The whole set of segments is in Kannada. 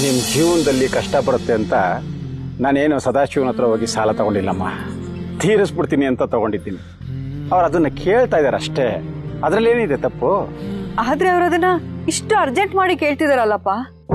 ನಿಮ್ಮ ಜೀವನದಲ್ಲಿ ಕಷ್ಟ ಬರುತ್ತೆ ಅಂತ ನಾನೇನು ಸದಾಶಿವನ ಹತ್ರ ಹೋಗಿ ಸಾಲ ತಗೊಂಡಿಲ್ಲಮ್ಮ, ತೀರಿಸ್ಬಿಡ್ತೀನಿ ಅಂತ ತಗೊಂಡಿದ್ದೀನಿ. ಅವ್ರು ಅದನ್ನ ಕೇಳ್ತಾ ಇದ್ದಾರೆ ಅಷ್ಟೇ, ಅದರಲ್ಲೇನಿದೆ ತಪ್ಪು? ಆದ್ರೆ ಅವ್ರು ಅದನ್ನ ಇಷ್ಟು ಅರ್ಜೆಂಟ್ ಮಾಡಿ ಕೇಳ್ತಿದಾರಲ್ಲಪ್ಪ.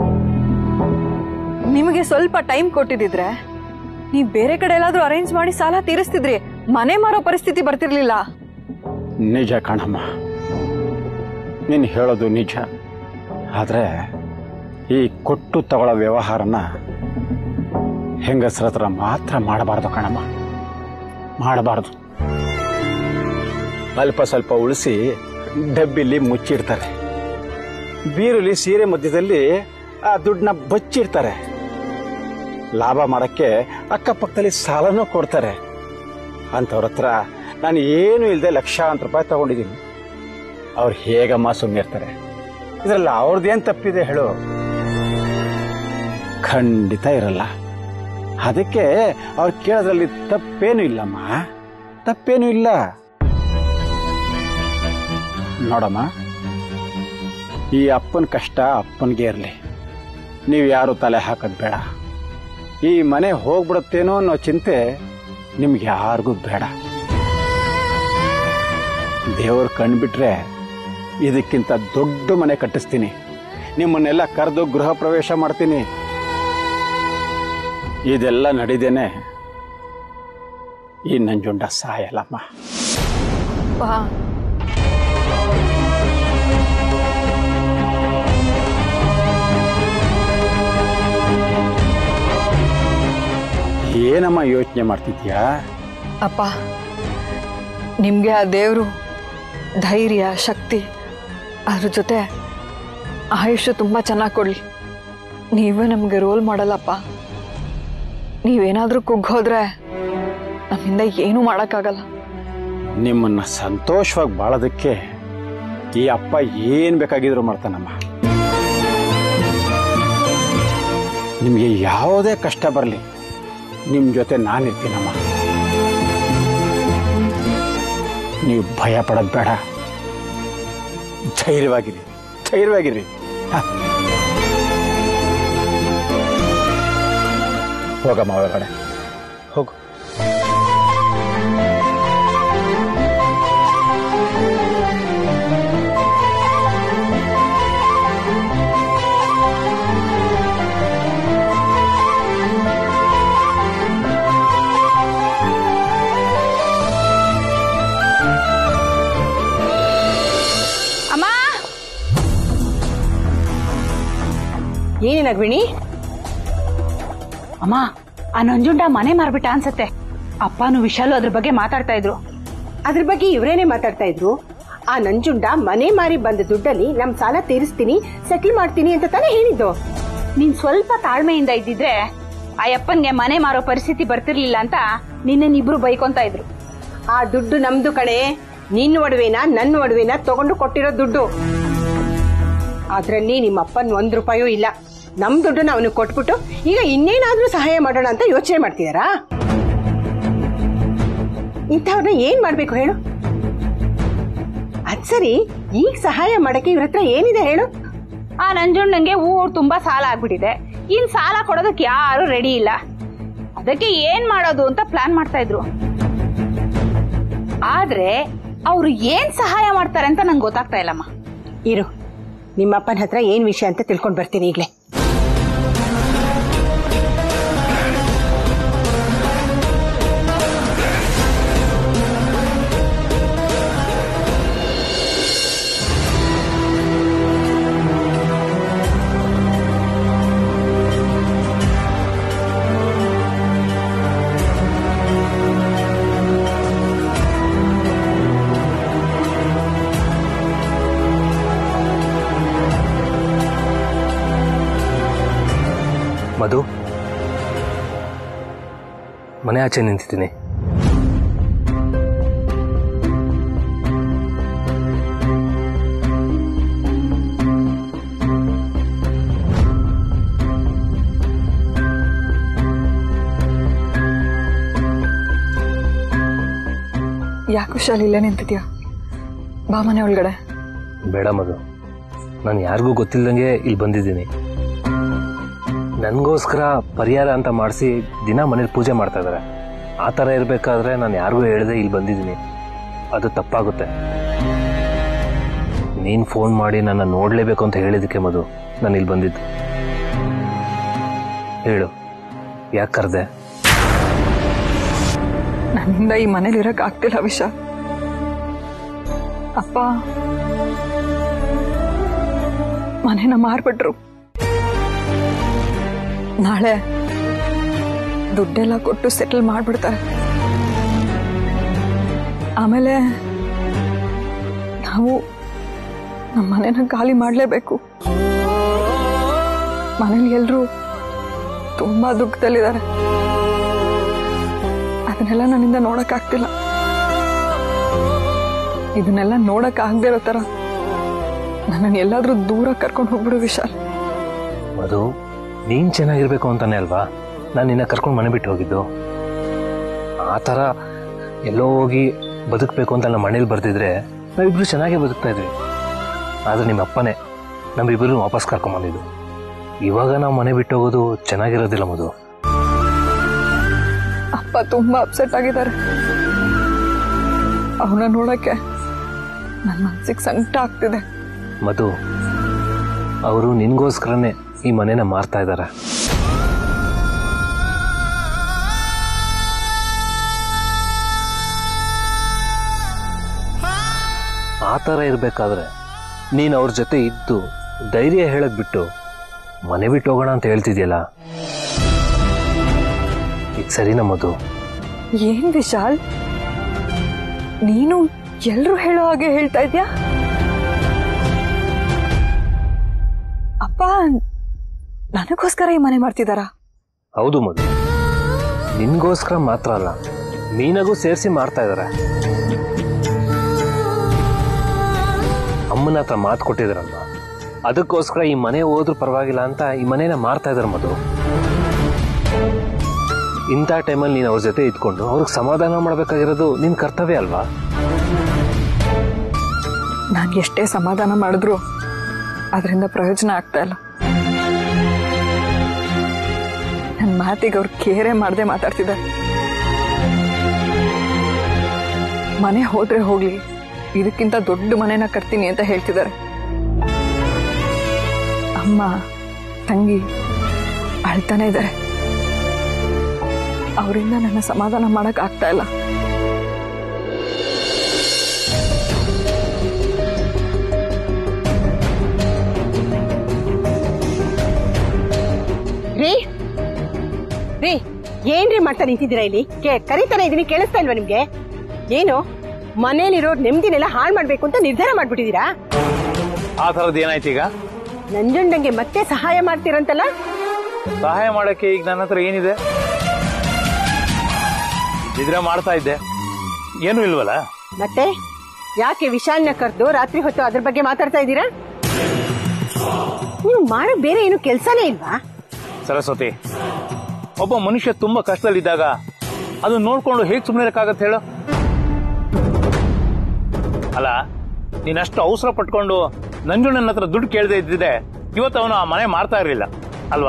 ನಿಮಗೆ ಸ್ವಲ್ಪ ಟೈಮ್ ಕೊಟ್ಟಿದ್ರೆ ನೀವ್ ಬೇರೆ ಕಡೆ ಎಲ್ಲಾದ್ರೂ ಅರೇಂಜ್ ಮಾಡಿ ಸಾಲ ತೀರಿಸ್ತಿದ್ರಿ, ಮನೆ ಮಾರೋ ಪರಿಸ್ಥಿತಿ ಬರ್ತಿರ್ಲಿಲ್ಲ. ನಿಜ ಕಣಮ್ಮ, ನೀನು ಹೇಳೋದು ನಿಜ. ಆದ್ರೆ ಈ ಕೊಟ್ಟು ತಗೊಳ್ಳೋ ವ್ಯವಹಾರನ ಹೆಂಗಸರ ಹತ್ರ ಮಾತ್ರ ಮಾಡಬಾರ್ದು ಕಣಮ್ಮ, ಮಾಡಬಾರ್ದು. ಅಲ್ಪ ಸ್ವಲ್ಪ ಉಳಿಸಿ ಡಬ್ಬಿಲಿ ಮುಚ್ಚಿಡ್ತಾರೆ, ಬೀರುಲಿ ಸೀರೆ ಮಧ್ಯದಲ್ಲಿ ಆ ದುಡ್ಡನ್ನ ಬಚ್ಚಿಡ್ತಾರೆ. ಲಾಭ ಮಾಡಕ್ಕೆ ಅಕ್ಕಪಕ್ಕದಲ್ಲಿ ಸಾಲನೂ ಕೊಡ್ತಾರೆ. ಅಂಥವ್ರ ಹತ್ರ ನಾನು ಏನು ಇಲ್ಲದೆ ಲಕ್ಷಾಂತರ ರೂಪಾಯಿ ತಗೊಂಡಿದ್ದೀನಿ. ಅವ್ರು ಹೇಗಮ್ಮ ಸುಮ್ಮನಿರ್ತಾರೆ? ಇದರಲ್ಲಿ ಅವ್ರದ್ದೇನು ತಪ್ಪಿದೆ ಹೇಳು? ಖಂಡಿತ ಇರಲ್ಲ. ಅದಕ್ಕೆ ಅವ್ರು ಕೇಳೋದ್ರಲ್ಲಿ ತಪ್ಪೇನು ಇಲ್ಲಮ್ಮ, ತಪ್ಪೇನು ಇಲ್ಲ. ನೋಡಮ್ಮ, ಈ ಅಪ್ಪನ ಕಷ್ಟ ಅಪ್ಪನಿಗೆ ಇರಲಿ, ನೀವು ಯಾರು ತಲೆ ಹಾಕೋದು ಬೇಡ. ಈ ಮನೆ ಹೋಗ್ಬಿಡುತ್ತೇನೋ ಅನ್ನೋ ಚಿಂತೆ ನಿಮ್ಗೆ ಯಾರಿಗೂ ಬೇಡ. ದೇವ್ರು ಕಣ್ಬಿಟ್ರೆ ಇದಕ್ಕಿಂತ ದೊಡ್ಡ ಮನೆ ಕಟ್ಟಿಸ್ತೀನಿ, ನಿಮ್ಮನ್ನೆಲ್ಲ ಕರೆದು ಗೃಹ ಪ್ರವೇಶ ಮಾಡ್ತೀನಿ. ಇದೆಲ್ಲ ನಡೀದೇನೆ ಈ ನಂಜುಂಡ ಸಾಯಲ್ಲಮ್ಮ. ಏನಮ್ಮ ಯೋಚನೆ ಮಾಡ್ತಿದ್ಯಾ? ಅಪ್ಪ, ನಿಮ್ಗೆ ಆ ದೇವ್ರು ಧೈರ್ಯ, ಶಕ್ತಿ, ಅದ್ರ ಜೊತೆ ಆಯುಷ್ಯ ತುಂಬಾ ಚೆನ್ನಾಗಿ ಕೊಡ್ಲಿ. ನೀವೇ ನಮ್ಗೆ ರೋಲ್ ಮಾಡಲ್ಲಪ್ಪ. ನೀವೇನಾದ್ರೂ ಕುಗ್ಗೋದ್ರೆ ನಮ್ಮಿಂದ ಏನೂ ಮಾಡಕ್ಕಾಗಲ್ಲ. ನಿಮ್ಮನ್ನ ಸಂತೋಷವಾಗಿ ಬಾಳೋದಕ್ಕೆ ಈ ಅಪ್ಪ ಏನ್ ಬೇಕಾಗಿದ್ರು ಮಾಡ್ತಾನಮ್ಮ. ನಿಮ್ಗೆ ಯಾವುದೇ ಕಷ್ಟ ಬರಲಿ, ನಿಮ್ ಜೊತೆ ನಾನಿರ್ತೀನಮ್ಮ. ನೀವು ಭಯ ಪಡೋದು ಬೇಡ, ಧೈರ್ಯವಾಗಿರಿ, ಧೈರ್ಯವಾಗಿರಿ. ಹೋಗಮ್ಮ ಒಳಗಡೆ ಹೋಗು. ಏನೇನ ಅಗ್ವಿಣಿ? ಅಮ್ಮ, ಆ ನಂಜುಂಡ ಮನೆ ಮಾರ್ಬಿಟ್ಟ ಅನ್ಸತ್ತೆ. ಅಪ್ಪನು ವಿಶಾಲು ಅದ್ರ ಬಗ್ಗೆ ಮಾತಾಡ್ತಾ ಇದ್ರು. ಅದ್ರ ಬಗ್ಗೆ ಇವರೇನೆ ಮಾತಾಡ್ತಾ ಇದ್ರು. ಆ ನಂಜುಂಡ ಮನೆ ಮಾರಿ ಬಂದ ದುಡ್ಡಲ್ಲಿ ನಮ್ ಸಾಲ ತೀರಿಸ್ತೀನಿ, ಸೆಟಲ್ ಮಾಡ್ತೀನಿ ಅಂತ ತಾನೇ ಹೇಳಿದ್ದು. ನೀನ್ ಸ್ವಲ್ಪ ತಾಳ್ಮೆಯಿಂದ ಇದ್ದಿದ್ರೆ ಆ ಅಪ್ಪನ್ಗೆ ಮನೆ ಮಾರೋ ಪರಿಸ್ಥಿತಿ ಬರ್ತಿರ್ಲಿಲ್ಲ ಅಂತ ನಿನ್ನಿಬ್ರು ಬೈಕೊಂತ ಇದ್ರು. ಆ ದುಡ್ಡು ನಮ್ದು ಕಣೆ. ನಿನ್ನ ಒಡವೆನ ನನ್ನ ಒಡವೆನ ತಗೊಂಡು ಕೊಟ್ಟಿರೋ ದುಡ್ಡು. ಅದ್ರಲ್ಲಿ ನಿಮ್ಮ ಅಪ್ಪನ್ ₹1 ಇಲ್ಲ. ನಮ್ ದುಡ್ಡನ್ನ ಅವನಿಗೆ ಕೊಟ್ಬಿಟ್ಟು ಈಗ ಇನ್ನೇನಾದ್ರೂ ಸಹಾಯ ಮಾಡೋಣ ಅಂತ ಯೋಚನೆ ಮಾಡ್ತಿದಾರಾ? ಇಂಥವ್ರನ್ನ ಏನ್ ಮಾಡ್ಬೇಕು ಹೇಳು? ಅದ್ ಸರಿ, ಈಗ ಸಹಾಯ ಮಾಡಕ್ಕೆ ಇವ್ರ ಹತ್ರ ಏನಿದೆ ಹೇಳು? ಆ ನಂಜುಂಡಂಗೆ ಊರ್ ತುಂಬಾ ಸಾಲ ಆಗ್ಬಿಟ್ಟಿದೆ. ಇನ್ ಸಾಲ ಕೊಡೋದಕ್ಕೆ ಯಾರು ರೆಡಿ ಇಲ್ಲ. ಅದಕ್ಕೆ ಏನ್ ಮಾಡೋದು ಅಂತ ಪ್ಲಾನ್ ಮಾಡ್ತಾ ಇದ್ರು. ಆದ್ರೆ ಅವ್ರು ಏನ್ ಸಹಾಯ ಮಾಡ್ತಾರೆ ಅಂತ ನಂಗೆ ಗೊತ್ತಾಗ್ತಾ ಇಲ್ಲಮ್ಮ. ಇರು, ನಿಮ್ಮಪ್ಪನ ಹತ್ರ ಏನ್ ವಿಷಯ ಅಂತ ತಿಳ್ಕೊಂಡ್ ಬರ್ತೀನಿ ಈಗ್ಲೇ. ಮಧು, ಮನೆ ಆಚೆ ನಿಂತಿದ್ದೀನಿ. ಯಾಕೆ ಶಾಲೆ ಇಲ್ಲೇ ನಿಂತಿದ್ಯಾ? ಬಾ ಮನೆ ಒಳಗಡೆ. ಬೇಡ ಮಧು, ನಾನು ಯಾರಿಗೂ ಗೊತ್ತಿಲ್ಲದಂಗೆ ಇಲ್ಲಿ ಬಂದಿದ್ದೀನಿ. ನನಗೋಸ್ಕರ ಪರಿಹಾರ ಅಂತ ಮಾಡಿಸಿ ದಿನ ಮನೇಲಿ ಪೂಜೆ ಮಾಡ್ತಾ ಇದ್ದಾರೆ. ಆ ಥರ ಇರಬೇಕಾದ್ರೆ ನಾನು ಯಾರಿಗೂ ಹೇಳದೆ ಇಲ್ಲಿ ಬಂದಿದ್ದೀನಿ. ಅದು ತಪ್ಪಾಗುತ್ತೆ. ನೀನು ಫೋನ್ ಮಾಡಿ ನನ್ನ ನೋಡಲೇಬೇಕು ಅಂತ ಹೇಳಿದ್ದಕ್ಕೆ ಮಧು ನಾನು ಇಲ್ಲಿ ಬಂದಿದ್ದು. ಹೇಳು, ಯಾಕೆ ಕರೆದೆ? ನನ್ನಿಂದ ಈ ಮನೇಲಿ ಇರಕ್ ಆಗ್ತಿಲ್ಲ ವಿಶಾಲ್. ಅಪ್ಪ ಮನೇನ ಮಾರ್ಬಿಟ್ರು. ನಾಳೆ ದುಡ್ಡೆಲ್ಲ ಕೊಟ್ಟು ಸೆಟಲ್ ಮಾಡ್ಬಿಡ್ತಾರೆ. ಆಮೇಲೆ ನಾವು ನಮ್ಮ ಮನೇನ ಖಾಲಿ ಮಾಡಲೇಬೇಕು. ಮನೇಲಿ ಎಲ್ರೂ ತುಂಬಾ ದುಃಖದಲ್ಲಿದ್ದಾರೆ. ಅದನ್ನೆಲ್ಲ ನನ್ನಿಂದ ನೋಡಕ್ಕಾಗ್ತಿಲ್ಲ. ಇದನ್ನೆಲ್ಲ ನೋಡಕ್ಕಾಗದೇ ಇರೋ ತರ ನನ್ನನ್ನು ಎಲ್ಲಾದ್ರೂ ದೂರ ಕರ್ಕೊಂಡು ಹೋಗ್ಬಿಡು ವಿಶಾಲ್. ಮಧು, ನೀನ್ ಚೆನ್ನಾಗಿರ್ಬೇಕು ಅಂತಾನೆ ಅಲ್ವಾ ನಾನು ನಿನ್ನ ಕರ್ಕೊಂಡು ಮನೆ ಬಿಟ್ಟು ಹೋಗಿದ್ದು. ಆ ಥರ ಎಲ್ಲೋ ಹೋಗಿ ಬದುಕಬೇಕು ಅಂತ ನಮ್ಮ ಮನೇಲಿ ಬರ್ತಿದ್ರೆ ನಾವಿಬ್ರು ಚೆನ್ನಾಗೇ ಬದುಕ್ತಾ ಇದ್ವಿ. ಆದ್ರೆ ನಿಮ್ಮ ಅಪ್ಪನೇ ನಮ್ಮಿಬ್ಬರು ವಾಪಸ್ ಕರ್ಕೊಂಬಂದಿದ್ದು. ಇವಾಗ ನಾವು ಮನೆ ಬಿಟ್ಟು ಹೋಗೋದು ಚೆನ್ನಾಗಿರೋದಿಲ್ಲ ಮಧು. ಅಪ್ಪ ತುಂಬಾ ಅಪ್ಸೆಟ್ ಆಗಿದ್ದಾರೆ. ಅವನ ನೋಡಕ್ಕೆ ನನ್ನ ಮನಸ್ಸಿಗೆ ಸಂಕಟ ಆಗ್ತಿದೆ. ಮಧು, ಅವರು ನಿನ್ಗೋಸ್ಕರನೇ ಈ ಮನೇನ ಮಾರ್ತಾ ಇದ್ದಾರೆ. ಆ ಥರ ಇರಬೇಕಾದ್ರೆ ನೀನು ಅವ್ರ ಜೊತೆ ಇದ್ದು ಧೈರ್ಯ ಹೇಳಕ್ ಬಿಟ್ಟು ಮನೆ ಬಿಟ್ಟು ಹೋಗೋಣ ಅಂತ ಹೇಳ್ತಿದ್ಯಲ್ಲ, ಇದು ಸರಿನಾ ಮಧು? ಏನ್ ವಿಶಾಲ್, ನೀನು ಎಲ್ರು ಹೇಳೋ ಹಾಗೆ ಹೇಳ್ತಾ ಇದ್ಯಾ? ಅಪ್ಪ ನನಗೋಸ್ಕರ ಈ ಮನೆ ಮಾಡ್ತಿದಾರ? ಹೌದು ಮಧು, ನಿನ್ಗೋಸ್ಕರ ಮಾತ್ರ ಅಲ್ಲ, ಮೀನಗೂ ಸೇರಿಸಿ ಮಾಡ್ತಾ ಇದಾರೆ. ಅಮ್ಮನ ಹತ್ರ ಮಾತು ಕೊಟ್ಟಿದ್ರಲ್ವಾ, ಅದಕ್ಕೋಸ್ಕರ ಈ ಮನೆ ಹೋದ್ರೂ ಪರವಾಗಿಲ್ಲ ಅಂತ ಈ ಮನೇನ ಮಾರ್ತಾ ಇದಾರೆ ಮಧು. ಇಂಥ ಟೈಮಲ್ಲಿ ನೀನು ಅವ್ರ ಜೊತೆ ಇದ್ಕೊಂಡು ಅವ್ರಿಗೆ ಸಮಾಧಾನ ಮಾಡಬೇಕಾಗಿರೋದು ನಿನ್ ಕರ್ತವ್ಯ ಅಲ್ವಾ? ನಾನು ಎಷ್ಟೇ ಸಮಾಧಾನ ಮಾಡಿದ್ರು ಅದರಿಂದ ಪ್ರಯೋಜನ ಆಗ್ತಾ ಇಲ್ಲ. ನನ್ನ ಮಾತಿಗೆ ಅವ್ರು ಕೇರೆ ಮಾಡದೆ ಮಾತಾಡ್ತಿದ್ದಾರೆ. ಮನೆ ಹೋದ್ರೆ ಹೋಗ್ಲಿ, ಇದಕ್ಕಿಂತ ದೊಡ್ಡ ಮನೆನ ಕಟ್ತೀನಿ ಅಂತ ಹೇಳ್ತಿದ್ದಾರೆ. ಅಮ್ಮ ತಂಗಿ ಅಳ್ತಾನೆ ಇದ್ದಾರೆ. ಅವರಿಂದ ನನ್ನ ಸಮಾಧಾನ ಮಾಡಕ್ ಆಗ್ತಾ ಇಲ್ಲ. ರೀ ರೀ ಏನ್ರಿ ಮಾಡ್ತಾ ನಿಂತಿದ್ದೀರಾ ಇಲ್ಲಿ? ಕರೀತಾನೆ ಇದೀನಿ, ಕೇಳಿಸ್ತಾ ಇಲ್ವಾ ನಿಮ್ಗೆ? ಏನು ಮನೇಲಿರೋ ನೆಮ್ಮದಿನೆಲ್ಲ ಹಾಳು ಮಾಡ್ಬೇಕು ಅಂತ ನಿರ್ಧಾರ ಮಾಡ್ಬಿಟ್ಟಿದೀರಾ? ಆ ಥರದ್ದು ಏನಾಯ್ತು ಈಗ? ನಂಜುಂಡಂಗೆ ಮತ್ತೆ ಸಹಾಯ ಮಾಡ್ತೀರಂತಲ್ಲ? ಸಹಾಯ ಮಾಡಕ್ಕೆ ಈಗ ನನ್ನ ಹತ್ರ ಏನಿದೆ? ಇದ್ರೆ ಮಾಡ್ತಾ ಇದ್ದೆ, ಏನೂ ಇಲ್ವಲ್ಲ. ಮತ್ತೆ ಯಾಕೆ ವಿಶಾಲ್ನ ಕರೆದು ರಾತ್ರಿ ಹೊತ್ತು ಅದ್ರ ಬಗ್ಗೆ ಮಾತಾಡ್ತಾ ಇದ್ದೀರಾ? ನೀವು ಮಾಡೋ ಬೇರೆ ಏನು ಕೆಲ್ಸನೇ ಇಲ್ವಾ? ಸರಸ್ವತಿ, ಒಬ್ಬ ಮನುಷ್ಯ ತುಂಬಾ ಕಷ್ಟದಲ್ಲಿದ್ದಾಗ ಅದನ್ನ ನೋಡ್ಕೊಂಡು ಹೇಗೆ ಸುಮ್ಮನೆ ಇರಕ್ಕಾಗತ್ತೆ ಹೇಳು? ಅಲ್ಲ, ನೀನಷ್ಟು ಅವಸರ ಪಟ್ಕೊಂಡು ನಂಜುಣ್ಣನ ಹತ್ರ ದುಡ್ಡು ಕೇಳದೆ ಇದ್ದಿದೆ ಇವತ್ತು ಅವನು ಆ ಮನೆ ಮಾರ್ತಾ ಇರಲಿಲ್ಲ ಅಲ್ವಾ?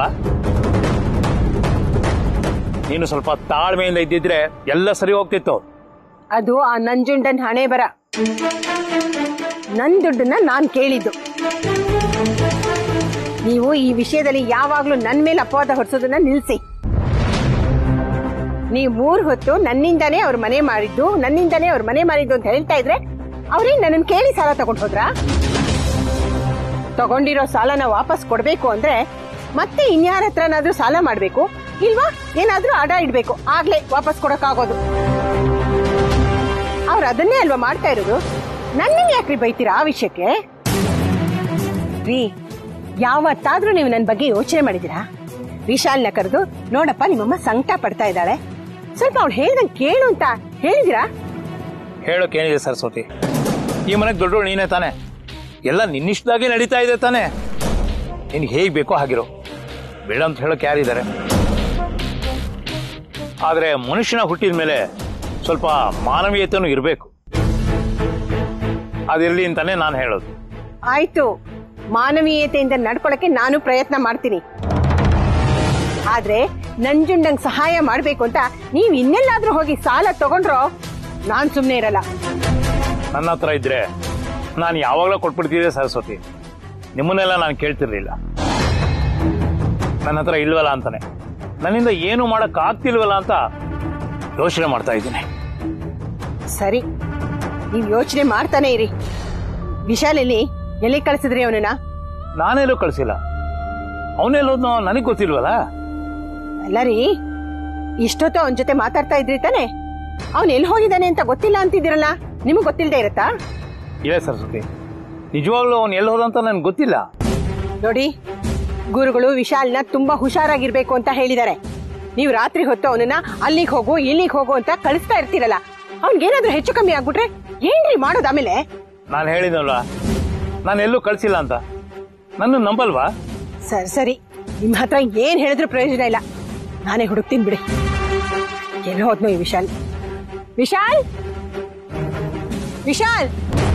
ನೀನು ಸ್ವಲ್ಪ ತಾಳ್ಮೆಯಿಂದ ಇದ್ದಿದ್ರೆ ಎಲ್ಲ ಸರಿ ಹೋಗ್ತಿತ್ತು. ಅದು ಆ ನಂಜುಂಡನ್ ಹಣೆ ಬರ. ನನ್ ದುಡ್ಡನ್ನ ನಾನ್ ಕೇಳಿದ್ದು. ನೀವು ಈ ವಿಷಯದಲ್ಲಿ ಯಾವಾಗ್ಲೂ ನನ್ ಮೇಲೆ ಅಪವಾದ ಹೊರಿಸೋದನ್ನ ನಿಲ್ಸಿ. ನೀವು 3 ಹೊತ್ತು ನನ್ನಿಂದಾನೇ ಅವ್ರ ಮನೆ ಮಾಡಿದ್ದು, ನನ್ನಿಂದಾನೇ ಅವ್ರ ಮನೆ ಮಾಡಿದ್ದು ಅಂತ ಹೇಳ್ತಾ ಇದ್ರೆ ಅವ್ರೇನ್ ನನ್ನ ಕೇಳಿ ಸಾಲ ತಗೊಂಡ್ ಹೋದ್ರ? ತಗೊಂಡಿರೋ ಸಾಲನ ವಾಪಸ್ ಕೊಡ್ಬೇಕು ಅಂದ್ರೆ ಮತ್ತೆ ಇನ್ಯಾರ ಹತ್ರನಾದ್ರೂ ಸಾಲ ಮಾಡ್ಬೇಕು, ಇಲ್ವಾ ಏನಾದ್ರೂ ಅಡ ಇಡ್ಬೇಕು, ಆಗ್ಲೇ ವಾಪಸ್ ಕೊಡಕ್ಕಾಗೋದು. ಅವ್ರು ಅದನ್ನೇ ಅಲ್ವಾ ಮಾಡ್ತಾ ಇರೋದು. ನನ್ನನ್ನು ಯಾಕ್ರಿ ಬೈತೀರಾ ಆ ವಿಷಯಕ್ಕೆ? ರೀ, ಯಾವತ್ತಾದ್ರೂ ನೀವು ನನ್ನ ಬಗ್ಗೆ ಯೋಚನೆ ಮಾಡಿದೀರಾ? ವಿಶಾಲ್ನ ಕರೆದು ನೋಡಪ್ಪ ನಿಮ್ಮಮ್ಮ ಸಂಕಟ ಪಡ್ತಾ ಇದ್ದಾಳೆ, ಸ್ವಲ್ಪ ಅವ್ಳು ಹೇಳ್ದಂಗೆ ಕೇಳು ಅಂತ ಹೇಳಿದಿರಾ? ಹೇಳೋಕೇನಿದೆ ಸರಸ್ವತಿ? ಈ ಮನೆಗೆ ದೊಡ್ಡವಳು ನೀನೇ ತಾನೆ, ಎಲ್ಲ ನಿನ್ನಿಷ್ಟದಾಗೆ ನಡೀತಾ ಇದೆ ತಾನೆ. ನಿನ್ಗೆ ಹೇಗೆ ಬೇಕೋ ಹಾಗಿರೋ, ಬೇಡ ಅಂತ ಹೇಳೋಕೆ ಯಾರಿದ್ದಾರೆ? ಆದ್ರೆ ಮನುಷ್ಯನ ಹುಟ್ಟಿದ ಮೇಲೆ ಸ್ವಲ್ಪ ಮಾನವೀಯತೆನೂ ಇರಬೇಕು. ಅದಿರಲಿ ಅಂತಾನೆ ನಾನು ಹೇಳೋದು. ಆಯ್ತು, ಮಾನವೀಯತೆಯಿಂದ ನಡ್ಕೊಳಕ್ಕೆ ನಾನು ಪ್ರಯತ್ನ ಮಾಡ್ತೀನಿ. ಆದ್ರೆ ನಂಜುಂಡಂಗ್ ಸಹಾಯ ಮಾಡ್ಬೇಕು ಅಂತ ನೀವ್ ಇನ್ನೆಲ್ಲಾದ್ರೂ ಹೋಗಿ ಸಾಲ ತಗೊಂಡ್ರೋ ನಾನ್ ಸುಮ್ನೆ ಇರಲ್ಲ. ನನ್ನ ಹತ್ರ ಇದ್ರೆ ನಾನು ಯಾವಾಗಲೂ ಕೊಟ್ಬಿಡ್ತಿದ್ದೆ ಸರಸ್ವತಿ. ನಿಮ್ಮನ್ನೆಲ್ಲ ನಾನು ಕೇಳ್ತಿರ್ಲಿಲ್ಲ. ನನ್ನ ಹತ್ರ ಇಲ್ವಲ್ಲ ಅಂತಾನೆ, ನನ್ನಿಂದ ಏನು ಮಾಡಕ್ ಆಗ್ತಿಲ್ವಲ್ಲ ಅಂತ ಯೋಚನೆ ಮಾಡ್ತಾ ಇದ್ದೀನಿ. ಸರಿ, ನೀವ್ ಯೋಚನೆ ಮಾಡ್ತಾನೆ ಇರಿ. ವಿಶಾಲ್ ಎಲ್ಲಿ ಕಳಿಸಿದ್ರಿ ಅವನನ್ನ? ನಾನೆಲ್ಲೂ ಕಳ್ಸಿಲ್ಲ. ಅವನೆಲ್ಲೋದ್ನೋ ನನಗ್ ಗೊತ್ತಿಲ್ವಲ್ಲ. ಅಲ್ಲ ರೀ, ಇಷ್ಟೊತ್ತು ಅವನ ಜೊತೆ ಮಾತಾಡ್ತಾ ಇದ್ರಿ ತಾನೆ? ಅವನ್ ಎಲ್ಲಿ ಹೋಗಿದ್ದಾನೆ ಅಂತ ಗೊತ್ತಿಲ್ಲ ಅಂತಿದ್ದೀರಲ್ಲ, ನಿಮಗ್ ಗೊತ್ತಿಲ್ಲದೆ ಇರತ್ತಾ? ಇಲ್ಲ ಸರಸ್ವತಿ, ನಿಜವಾಗ್ಲೂ ಅವನು ಎಲ್ಲಿ ಹೋದಂತ ನನ್ಗೆ ಗೊತ್ತಿಲ್ಲ. ನೋಡಿ, ಗುರುಗಳು ವಿಶಾಲ್ನ ತುಂಬಾ ಹುಷಾರಾಗಿರ್ಬೇಕು ಅಂತ ಹೇಳಿದ್ದಾರೆ. ನೀವು ರಾತ್ರಿ ಹೊತ್ತು ಅವನನ್ನ ಅಲ್ಲಿಗೆ ಹೋಗು ಇಲ್ಲಿಗೆ ಹೋಗು ಅಂತ ಕಳಿಸ್ತಾ ಇರ್ತೀರಲ್ಲ, ಅವ್ನಿಗೇನಾದ್ರೂ ಹೆಚ್ಚು ಕಮ್ಮಿ ಆಗ್ಬಿಟ್ರೆ ಏನ್ರಿ ಮಾಡೋದು ಆಮೇಲೆ? ನಾನು ಹೇಳಿದ್ನಲ್ವ, ನಾನು ಎಲ್ಲೂ ಕಳ್ಸಿಲ್ಲ ಅಂತ. ನನ್ನ ನಂಬಲ್ವಾ? ಸರಿ, ನಿಮ್ ಹತ್ರ ಏನ್ ಹೇಳಿದ್ರು ಪ್ರಯೋಜನ ಇಲ್ಲ. ನಾನೇ ಹುಡುಕ್ತೀನಿ ಬಿಡಿ. ಎಲ್ಲಿ ಹೋದ್ನೋ ಈ ವಿಶಾಲ್? ವಿಶಾಲ್ ವಿಶಾಲ್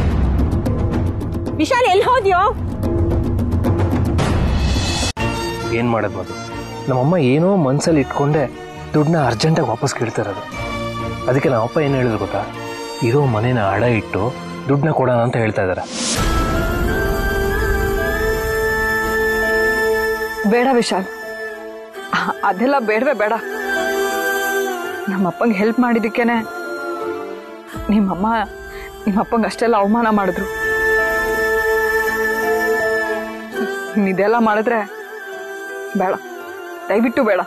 ವಿಶಾಲ್ ಎಲ್ಲಿ ಹೋದ್ಯೋ? ಏನ್ ಮಾಡೋದು ಮಧು? ನಮ್ಮಮ್ಮ ಏನೋ ಮನ್ಸಲ್ಲಿ ಇಟ್ಕೊಂಡೆ ದುಡ್ಡನ್ನ ಅರ್ಜೆಂಟಾಗಿ ವಾಪಸ್ ಕೇಳ್ತಾ ಇರೋದು. ಅದಕ್ಕೆ ನಮ್ಮಪ್ಪ ಏನು ಹೇಳಿದ್ರು ಗೊತ್ತಾ? ಇರೋ ಮನೇನ ಅಡ ಇಟ್ಟು ದುಡ್ಡನ್ನ ಕೊಡೋಣ ಅಂತ ಹೇಳ್ತಾ ಇದ್ದಾರೆ. ಬೇಡ ವಿಶಾಲ್, ಅದೆಲ್ಲ ಬೇಡವೇ ಬೇಡ. ನಮ್ಮಪ್ಪಂಗೆ ಹೆಲ್ಪ್ ಮಾಡಿದ್ದಕ್ಕೇನೆ ನಿಮ್ಮಪ್ಪಂಗೆ ಅಷ್ಟೆಲ್ಲ ಅವಮಾನ ಮಾಡಿದ್ರು. ಇದೆಲ್ಲ ಮಾಡಿದ್ರೆ ಬೇಡ, ದಯವಿಟ್ಟು ಬೇಡ.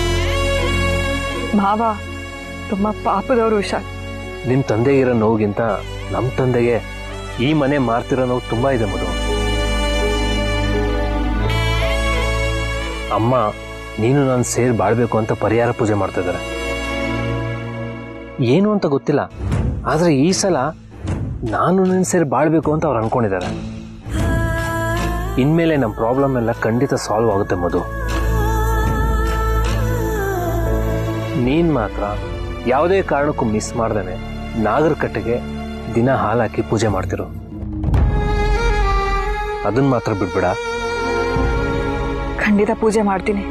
ಮಾವ ತುಂಬಾ ಪಾಪದವರು ವಿಶಾಲ್. ನಿಮ್ಮ ತಂದೆಗಿರೋ ನೋವಿಗಿಂತ ನಮ್ಮ ತಂದೆಗೆ ಈ ಮನೆ ಮಾರ್ತಿರೋ ನೋವು ತುಂಬಾ ಇದೆ ಮಧು. ಅಮ್ಮ ನೀನು ನಾನು ಸೇರಿ ಬಾಳ್ಬೇಕು ಅಂತ ಪರಿಹಾರ ಪೂಜೆ ಮಾಡ್ತಾ ಇದ್ದಾರೆ. ಏನು ಅಂತ ಗೊತ್ತಿಲ್ಲ, ಆದ್ರೆ ಈ ಸಲ ನಾನು ನೀನು ಸೇರಿ ಬಾಳ್ಬೇಕು ಅಂತ ಅವ್ರು ಅನ್ಕೊಂಡಿದ್ದಾರೆ. ಇನ್ಮೇಲೆ ನಮ್ಮ ಪ್ರಾಬ್ಲಮ್ ಎಲ್ಲ ಖಂಡಿತ ಸಾಲ್ವ್ ಆಗುತ್ತೆ ಮಧು. ನೀನ್ ಮಾತ್ರ ಯಾವುದೇ ಕಾರಣಕ್ಕೂ ಮಿಸ್ ಮಾಡ್ದೇನೆ ನಾಗರ ಕಟ್ಟೆಗೆ ದಿನ ಹಾಲು ಹಾಕಿ ಪೂಜೆ ಮಾಡ್ತಿರು. ಅದನ್ನ ಮಾತ್ರ ಬಿಡ್ಬೇಡ. ಖಂಡಿತ ಪೂಜೆ ಮಾಡ್ತೀನಿ.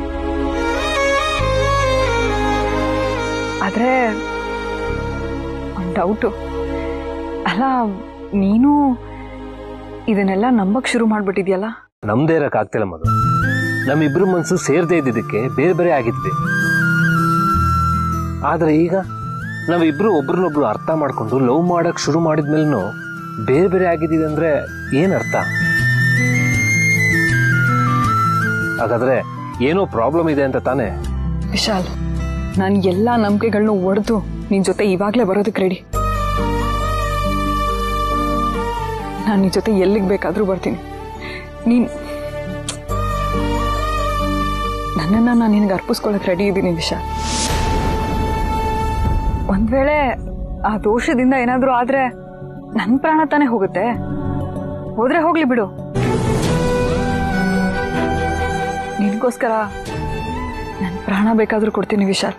ಆದ್ರೆ ಒಂದು ಡೌಟು. ಅಲ್ಲ, ನೀನು ಇದನ್ನೆಲ್ಲ ನಂಬಕ್ ಶುರು ಮಾಡ್ಬಿಟ್ಟಿದ್ಯಲ್ಲ? ನಮ್ದೇ ಇರಕ್ ಆಗ್ತಿಲ್ಲ ಮಧು. ನಮ್ಮಿಬ್ರು ಮನ್ಸು ಸೇರ್ದೇ ಇದ್ದಿದ್ದಕ್ಕೆ ಬೇರೆ ಬೇರೆ ಆಗಿದ್ವಿ. ಆದ್ರೆ ಈಗ ನಾವಿಬ್ರು ಒಬ್ರನ್ನೊಬ್ರು ಅರ್ಥ ಮಾಡ್ಕೊಂಡು ಲವ್ ಮಾಡಕ್ ಶುರು ಮಾಡಿದ್ಮೇಲೂ ಬೇರೆ ಬೇರೆ ಆಗಿದ್ದೀವಿ ಅಂದ್ರೆ ಏನ್ ಅರ್ಥ? ಹಾಗಾದ್ರೆ ಏನೋ ಪ್ರಾಬ್ಲಮ್ ಇದೆ ಅಂತ ತಾನೆ? ವಿಶಾಲ್, ನಾನು ಎಲ್ಲಾ ನಂಬಿಕೆಗಳನ್ನೂ ಒಡೆದು ನಿನ್ ಜೊತೆ ಇವಾಗ್ಲೇ ಬರೋದಕ್ಕೆ ರೆಡಿ. ನಾನು ನಿನ್ ಜೊತೆ ಎಲ್ಲಿಗೆ ಬೇಕಾದ್ರೂ ಬರ್ತೀನಿ. ನನ್ನನ್ನ ನಾನು ನಿನಗೆ ಅರ್ಪಿಸ್ಕೊಳಕ್ ರೆಡಿ ಇದ್ದೀನಿ ವಿಶಾಲ್. ಒಂದ್ ವೇಳೆ ಆ ದೋಷದಿಂದ ಏನಾದ್ರೂ ಆದ್ರೆ ನನ್ ಪ್ರಾಣ ತಾನೇ ಹೋಗುತ್ತೆ. ಹೋದ್ರೆ ಹೋಗ್ಲಿ ಬಿಡು. ನಿನ್ಗೋಸ್ಕರ ನನ್ ಪ್ರಾಣ ಬೇಕಾದ್ರೂ ಕೊಡ್ತೀನಿ ವಿಶಾಲ್.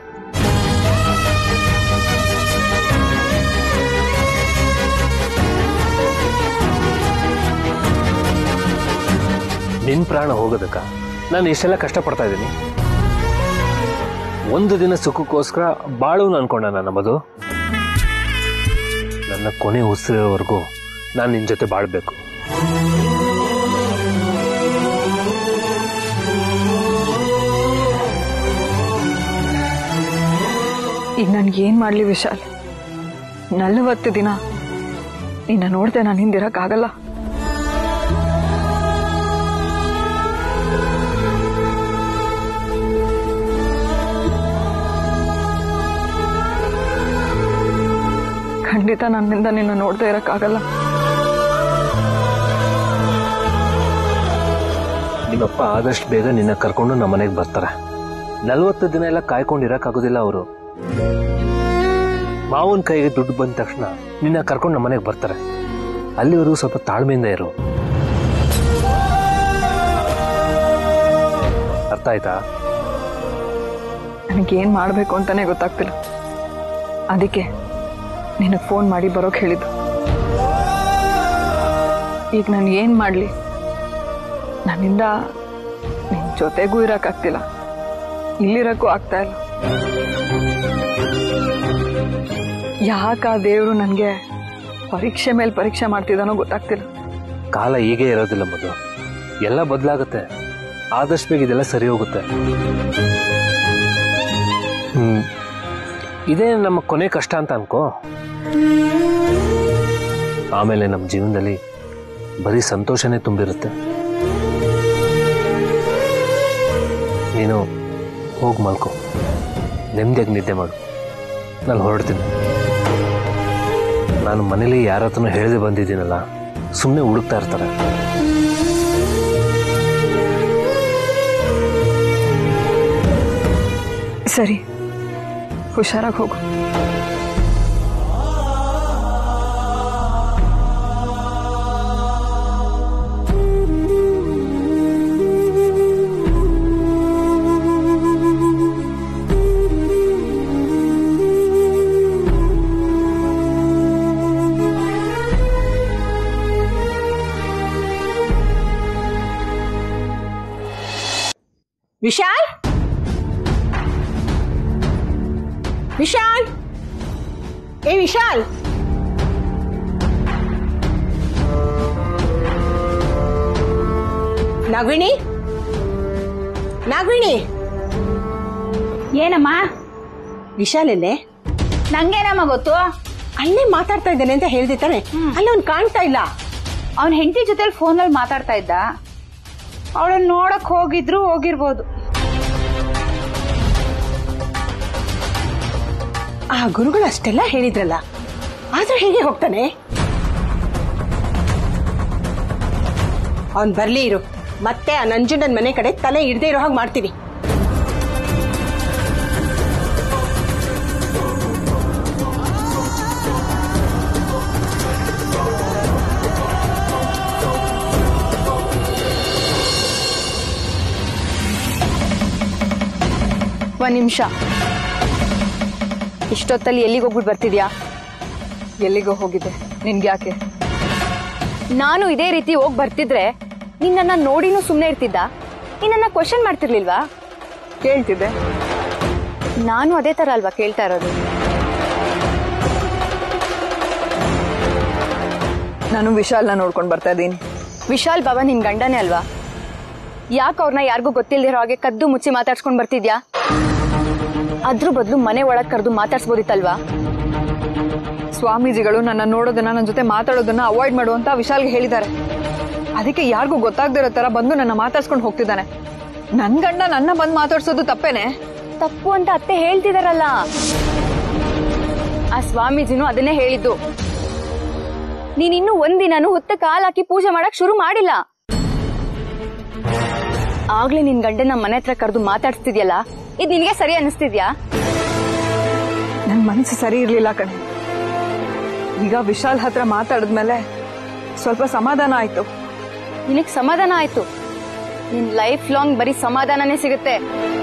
ನಿನ್ ಪ್ರಾಣ ಹೋಗೋದಕ್ಕ ನಾನು ಇಷ್ಟೆಲ್ಲ ಕಷ್ಟಪಡ್ತಾ ಇದ್ದೀನಿ. ಒಂದು ದಿನ ಸುಖಕ್ಕೋಸ್ಕರ ಬಾಳು ಅನ್ಕೊಂಡ ನನ್ನ ಮಧು. ನನ್ನ ಕೊನೆ ಉಸಿರೋವರೆಗೂ ನಾನು ನಿನ್ ಜೊತೆ ಬಾಳ್ಬೇಕು. ಈಗ ನನ್ಗೇನ್ ಮಾಡ್ಲಿ ವಿಶಾಲ್? 40 ದಿನ ನಿನ್ನ ನೋಡ್ದೆ ನಾನು ಹಿಂದಿರಕ್ಕಾಗಲ್ಲ. ಖಂಡಿತ ನನ್ನಿಂದ ನಿನ್ನ ನೋಡ್ದೆ ಇರಕ್ಕಾಗಲ್ಲ. ನಿಮ್ಮಪ್ಪ ಆದಷ್ಟು ಬೇಗ ನಿನ್ನ ಕರ್ಕೊಂಡು ನಮ್ಮ ಮನೆಗೆ ಬರ್ತಾರೆ. 40 ದಿನ ಎಲ್ಲ ಕಾಯ್ಕೊಂಡಿರಕ್ಕಾಗೋದಿಲ್ಲ ಅವರು. ಮಾವನ ಕೈಗೆ ದುಡ್ಡು ಬಂದ ತಕ್ಷಣ ನಿನ್ನ ಕರ್ಕೊಂಡು ನಮ್ಮ ಮನೆಗೆ ಬರ್ತಾರೆ. ಅಲ್ಲಿವರು ಸ್ವಲ್ಪ ತಾಳ್ಮೆಯಿಂದ ಇರು. ಅರ್ಥ ಆಯ್ತಾ? ನನಗೇನ್ ಮಾಡ್ಬೇಕು ಅಂತಾನೆ ಗೊತ್ತಾಗ್ತಿಲ್ಲ. ಅದಕ್ಕೆ ನಿನಗೆ ಫೋನ್ ಮಾಡಿ ಬರೋಕ್ ಹೇಳಿದ್ದು. ಈಗ ನಾನು ಏನ್ ಮಾಡ್ಲಿ? ನನ್ನಿಂದ ನಿನ್ ಜೊತೆಗೂ ಇರಕ್ಕಾಗ್ತಿಲ್ಲ, ಇಲ್ಲಿರಕ್ಕೂ ಆಗ್ತಾ ಇಲ್ಲ. ಯಾಕ ದೇವರು ನನಗೆ ಪರೀಕ್ಷೆ ಮೇಲೆ ಪರೀಕ್ಷೆ ಮಾಡ್ತಿದ್ದಾನೋ ಗೊತ್ತಾಗ್ತಿಲ್ಲ. ಕಾಲ ಹೀಗೆ ಇರೋದಿಲ್ಲ ಮಧು, ಎಲ್ಲ ಬದಲಾಗುತ್ತೆ. ಆದಷ್ಟು ಬೇಗ ಇದೆಲ್ಲ ಸರಿ ಹೋಗುತ್ತೆ. ಇದೇ ನಮ್ಮ ಕೊನೆ ಕಷ್ಟ ಅಂತ ಅನ್ಕೋ. ಆಮೇಲೆ ನಮ್ಮ ಜೀವನದಲ್ಲಿ ಬರೀ ಸಂತೋಷನೇ ತುಂಬಿರುತ್ತೆ. ನೀನು ಹೋಗಿ ಮಲ್ಕೋ, ನೆಮ್ಮದಿಯಾಗಿ ನಿದ್ದೆ ಮಾಡು. ನಾನು ಹೊರಡ್ತೀನಿ. ನಾನು ಮನೇಲಿ ಯಾರ ಹತ್ರನೂ ಹೇಳದೆ ಬಂದಿದ್ದೀನಲ್ಲ, ಸುಮ್ಮನೆ ಹುಡುಕ್ತಾ ಇರ್ತಾರೆ. ಸರಿ, ಹುಷಾರಾಗಿ ಹೋಗು. ವಿಶಾಲ್, ವಿಶಾಲ್, ಏ ವಿಶಾಲ್, ನಾಗವೇಣಿ, ನಾಗವೇಣಿ, ಏನಮ್ಮ? ವಿಶಾಲ್ ಎಲ್ಲೇ? ನಂಗೇನಮ್ಮ ಗೊತ್ತು? ಅಲ್ಲೇ ಮಾತಾಡ್ತಾ ಇದ್ದಾನೆ ಅಂತ ಹೇಳ್ದೆ ತಾನೆ. ಅಲ್ಲ ಅವ್ನು ಕಾಣ್ತಾ ಇಲ್ಲ. ಅವನ್ ಹೆಂಡತಿ ಜೊತೆಲಿ ಫೋನಲ್ಲಿ ಮಾತಾಡ್ತಾ ಇದ್ದ. ಅವಳನ್ನ ನೋಡಕ್ ಹೋಗಿರ್ಬೋದು. ಆ ಗುರುಗಳು ಅಷ್ಟೆಲ್ಲ ಹೇಳಿದ್ರಲ್ಲ, ಆದ್ರೂ ಹೇಗೆ ಹೋಗ್ತಾನೆ? ಅವನ್ ಬರ್ಲಿ ಇರು, ಮತ್ತೆ ಆ ನಂಜುಂಡನ್ ಮನೆ ಕಡೆ ತಲೆ ಇಡದೆ ಇರೋ ಹಾಗೆ ಮಾಡ್ತೀನಿ. ಒಂದ್ ನಿಮಿಷ. ಇಷ್ಟೊತ್ತಲ್ಲಿ ಎಲ್ಲಿಗೆ ಹೋಗ್ಬಿಟ್ಟು ಬರ್ತಿದ್ಯಾ? ಎಲ್ಲಿಗೋ ಹೋಗಿದ್ದೆ, ನಿನ್ಗೆ ಯಾಕೆ? ನಾನು ಇದೇ ರೀತಿ ಹೋಗಿ ಬರ್ತಿದ್ರೆ ನಿನ್ನನ್ನ ನೋಡಿನೂ ಸುಮ್ಮನೆ ಇರ್ತಿದ್ದ? ನಿನ್ನನ್ನ ಕ್ವಶನ್ ಮಾಡ್ತಿರ್ಲಿಲ್ವಾ? ಕೇಳ್ತಿದ್ದೆ. ನಾನು ಅದೇ ತರ ಅಲ್ವಾ ಕೇಳ್ತಾ ಇರೋದು? ನಾನು ವಿಶಾಲ್ನ ನೋಡ್ಕೊಂಡು ಬರ್ತಾ ಇದ್ದೀನಿ. ವಿಶಾಲ್ ಬಾಬಾ ನಿನ್ ಗಂಡನೇ ಅಲ್ವಾ? ಯಾಕೆ ಅವ್ರನ್ನ ಯಾರಿಗೂ ಗೊತ್ತಿಲ್ದಿರೋ ಹಾಗೆ ಕದ್ದು ಮುಚ್ಚಿ ಮಾತಾಡ್ಸ್ಕೊಂಡ್ ಬರ್ತಿದ್ಯಾ? ಅದ್ರ ಬದಲು ಮನೆ ಒಳಗ್ ಕರೆದು ಮಾತಾಡ್ಸ್ಬೋದಿತ್ತಲ್ವಾ? ಸ್ವಾಮೀಜಿಗಳು ನನ್ನ ನೋಡೋದನ್ನ, ನನ್ನ ಜೊತೆ ಮಾತಾಡೋದನ್ನ ಅವಾಯ್ಡ್ ಮಾಡುವಂತ ವಿಶಾಲ್ಗೆ ಹೇಳಿದ್ದಾರೆ. ಅದಕ್ಕೆ ಯಾರಿಗೂ ಗೊತ್ತಾಗ್ದಿರೋ ತರ ಬಂದು ನನ್ನ ಮಾತಾಡ್ಸ್ಕೊಂಡು ಹೋಗ್ತಿದ್ದಾನೆ. ನನ್ ಗಂಡ ನನ್ನ ಬಂದು ಮಾತಾಡ್ಸೋದು ತಪ್ಪೇನೆ? ತಪ್ಪು ಅಂತ ಅತ್ತೆ ಹೇಳ್ತಿದಾರಲ್ಲ. ಆ ಸ್ವಾಮೀಜಿನೂ ಅದನ್ನೇ ಹೇಳಿದ್ದು. ನೀನಿನ್ನೂ ಒಂದಿನೂ ಹುತ್ತ ಕಾಲ್ ಹಾಕಿ ಪೂಜೆ ಮಾಡಕ್ ಶುರು ಮಾಡಿಲ್ಲ. ಆಗ್ಲೇ ನಿನ್ ಗಂಡನ ಮನೆ ಹತ್ರ ಕರೆದು ಮಾತಾಡ್ಸ್ತಿದ್ಯಲ್ಲ, ಇದು ನಿನ್ಗೆ ಸರಿ ಅನಿಸ್ತಿದ್ಯಾ? ನನ್ ಮನಸ್ಸು ಸರಿ ಇರ್ಲಿಲ್ಲ ಕಣೆ. ಈಗ ವಿಶಾಲ್ ಹತ್ರ ಮಾತಾಡಿದ್ಮೇಲೆ ಸ್ವಲ್ಪ ಸಮಾಧಾನ ಆಯ್ತು. ನಿನಗ್ ಸಮಾಧಾನ ಆಯ್ತು? ನಿನ್ ಲೈಫ್ ಲಾಂಗ್ ಬರೀ ಸಮಾಧಾನನೇ ಸಿಗುತ್ತೆ.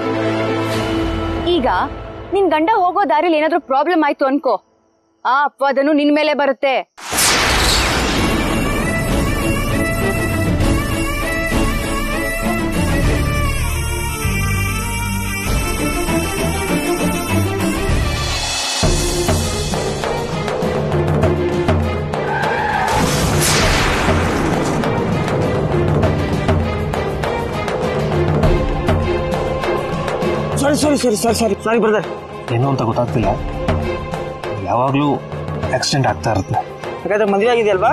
ಈಗ ನಿನ್ ಗಂಡ ಹೋಗೋ ದಾರಿಲಿ ಏನಾದ್ರೂ ಪ್ರಾಬ್ಲಮ್ ಆಯ್ತು ಅನ್ಕೋ, ಆ ಅಪವಾದನು ನಿನ್ ಮೇಲೆ ಬರುತ್ತೆ. Sorry brother. ಏನು ಅಂತ ಗೊತ್ತಾಗ್ತಿಲ್ಲ. ಯಾವಾಗ್ಲೂ ಆಕ್ಸಿಡೆಂಟ್ ಆಗ್ತಾ ಇರುತ್ತೆ. ಹಾಗಾದ್ರೆ ಮದುವೆ ಆಗಿದೆಯಲ್ವಾ?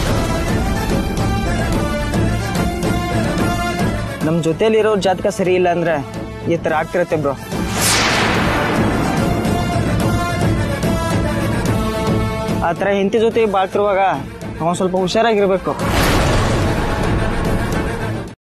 ನಮ್ಮ ಜೊತೆಲಿರೋ ಜಾತಕ ಸರಿ ಇಲ್ಲ ಅಂದ್ರೆ ಈ ತರ ಆಗ್ತಿರತ್ತೆ ಬ್ರೋ. ಆ ಥರ ಹೆಂಡತಿ ಜೊತೆ ಬಾಳ್ತಿರುವಾಗ ಅವನು ಸ್ವಲ್ಪ ಹುಷಾರಾಗಿರ್ಬೇಕು.